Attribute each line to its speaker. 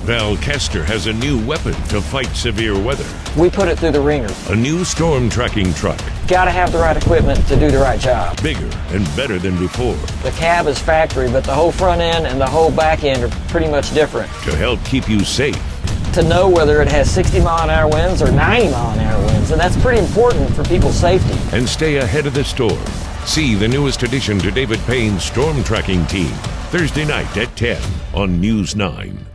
Speaker 1: Val has a new weapon to fight severe weather.
Speaker 2: We put it through the ringer.
Speaker 1: A new storm tracking truck.
Speaker 2: Got to have the right equipment to do the right job.
Speaker 1: Bigger and better than before.
Speaker 2: The cab is factory, but the whole front end and the whole back end are pretty much different.
Speaker 1: To help keep you safe.
Speaker 2: To know whether it has 60-mile-an-hour winds or 90-mile-an-hour winds, and that's pretty important for people's safety.
Speaker 1: And stay ahead of the storm. See the newest addition to David Payne's storm tracking team, Thursday night at 10 on News 9.